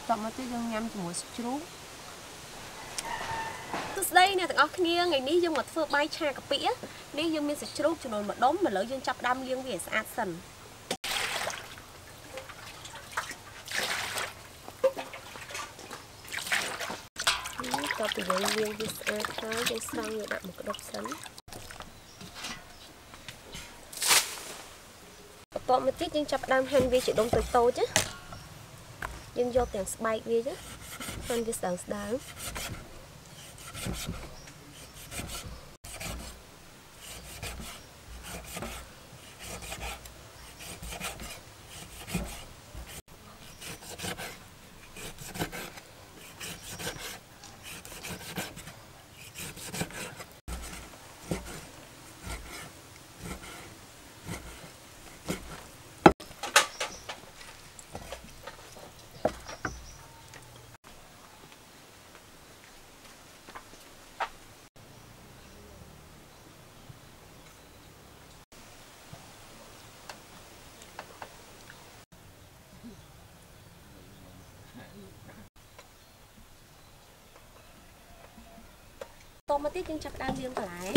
Tọt mà tôi dùng nhâm cho một chút. Tôi đây nè, tao nghe ngày ní dùng một phơi bay cha cà pía, ní dùng miếng sạch chút cho nó một đống mà lỡ dùng chắp đam liêng về sạch sần. Tao từ dùng liêng về sạch khá, dùng xong rồi đặt một cái độc sắn. Tọt một tí dùng chắp đam hành về chỉ đông tới tô chứ. Dùng vô tiền spike về chứ, hành về sáng. Tô một tí nhưng chắc đang liêng lại.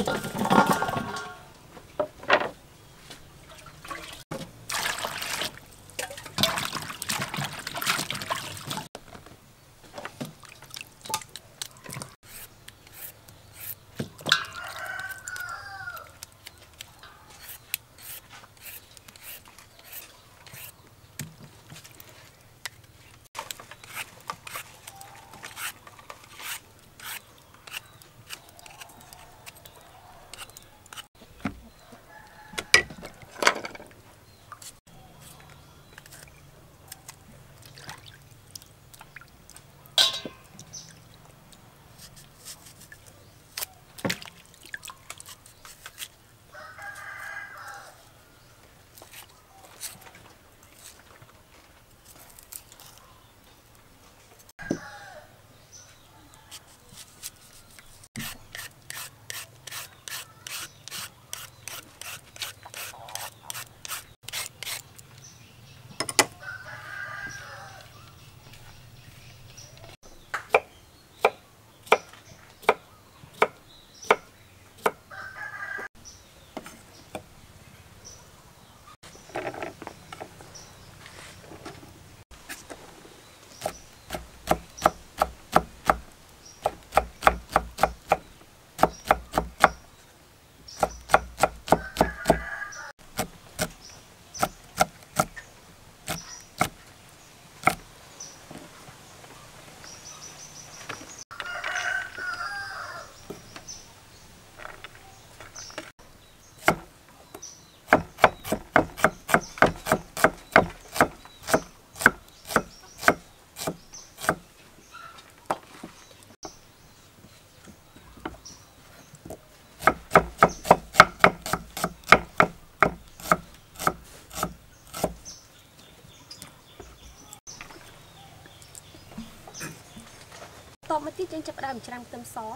Tọt một tí trên chắp đam chạm tâm xó.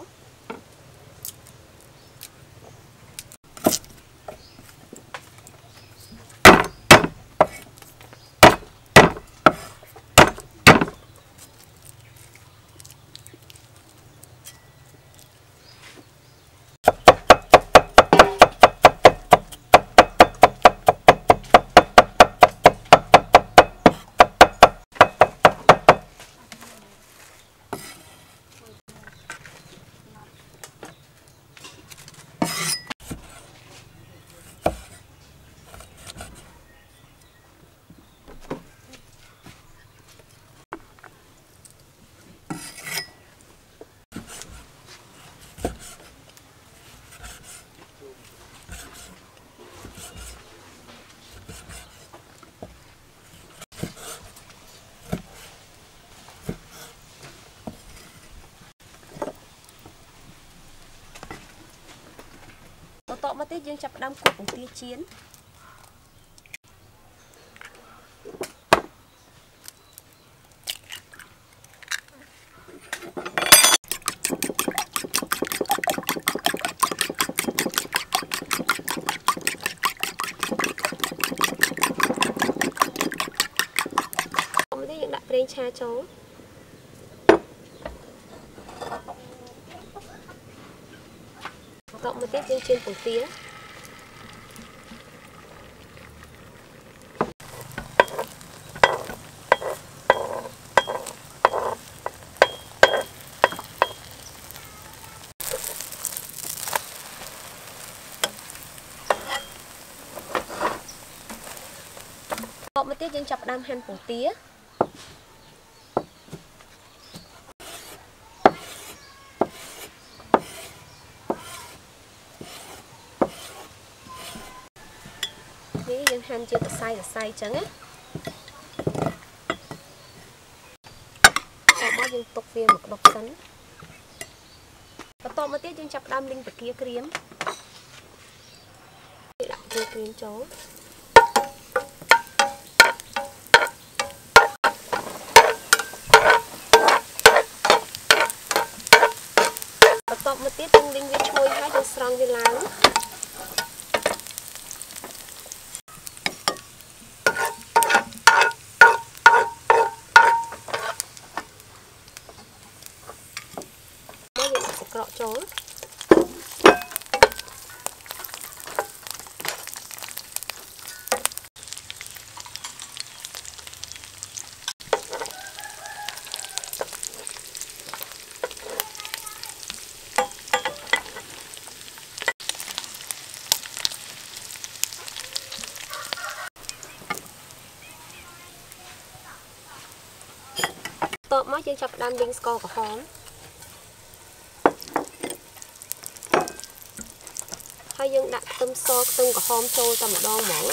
Tọt một tí dương chắp đam cột bằng tia chiến. Một tí dương đặt lên cha chấu. một tiết dương chiên bột tía. Một tiết dương chập đam hành bột tía. Ní dương hành chưa sai trắng á. Sau đó dương tục viên một độc sắn. Và to một tiết dương chập đam linh và kia kriếm. Đặt kia kriếm chó. Và một tiết dương linh với chui hai dương strong với láng. Cọ chó. Tọt mới dương chập đam đinh score của hóm. Hai dương đặt tâm so tương của hóm trôi ta một đo mỏng.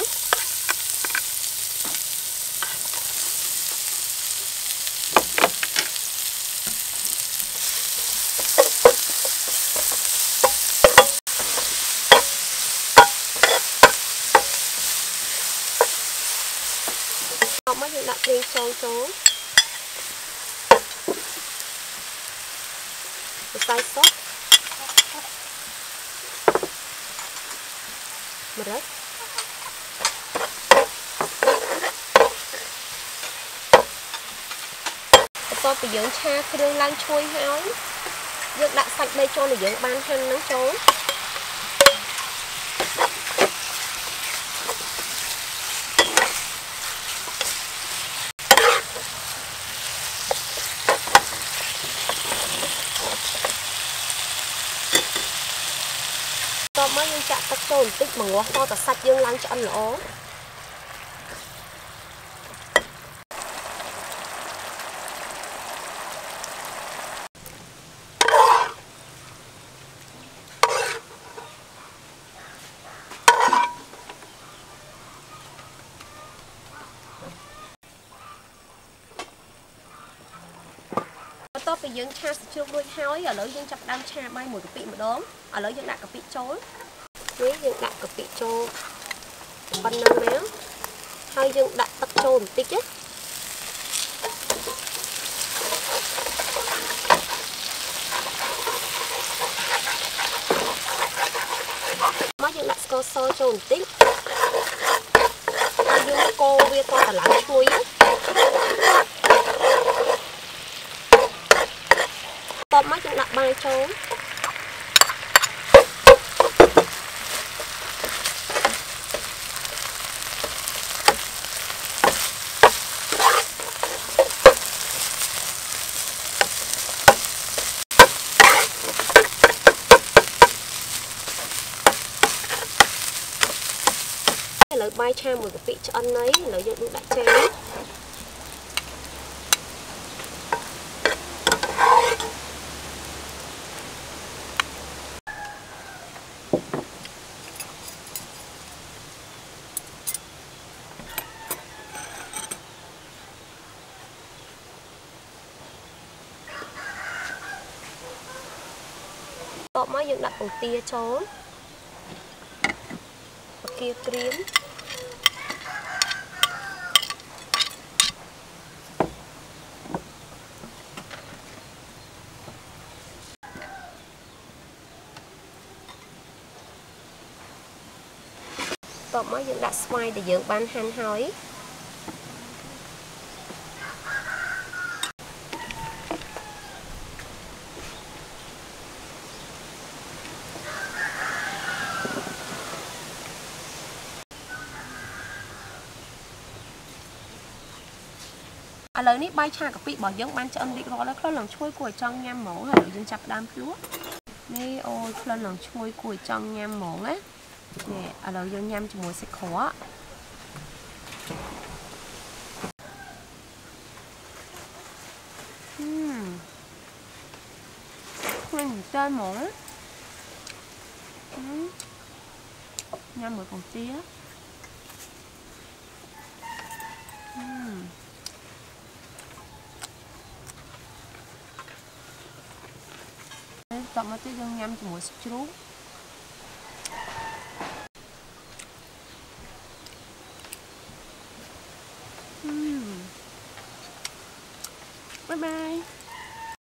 Tọt mới dương đặt đinh son trốn. Sai sốt. Mật ớt. Sau khi dưỡng cha khi đương lan chui háo dưỡng đặt sạch đây cho là dưỡng ban hành nắng trốn. Mới dương chạm tắc trồn tích mà ngó ho ta sạch dương lăng cho ăn lỗ. Tốt vì dương cha sẽ chưa đuôi hói ở lỡ dương chập đam cha bay một cái vị một đốm ở lỡ dương đặt cái vị trốn. Với dương đặt cái vị trô phần nâng méo hai dương đặt tắc trô một tí chứ. Mới dương đặt score sơ trô một tí hai dương cô với con tà lắng chui á. Tóm mắt chúng đặt bài trốn. Lợi bài trang một cái vị cho ăn ấy, lợi dụng đại trang. Tọt mới dựng đặt bằng tia trốn và kia kriếm. Tọt mới dựng đặt xoay để dựng ban hành hói. ឥឡូវនេះបាយឆាកាពិរបស់យើងបានឆ្អិនរួចរាល់ហើយខ្លួនឡើងឈ្ងុយគួរឲ្យចង់ញ៉ាំហ្មងហើយយើងចាប់ដើមភ្លក់នេះអូយខ្លួនឡើងឈ្ងុយគួរឲ្យចង់ញ៉ាំហ្មងណានេះឥឡូវយើងញ៉ាំជាមួយសាច់ក្រកខ្លួនចានហ្មងញ៉ាំមួយពងទាតមកទៀតយើងញ៉ាំជាមួយស្ជ្រូកបាយបាយ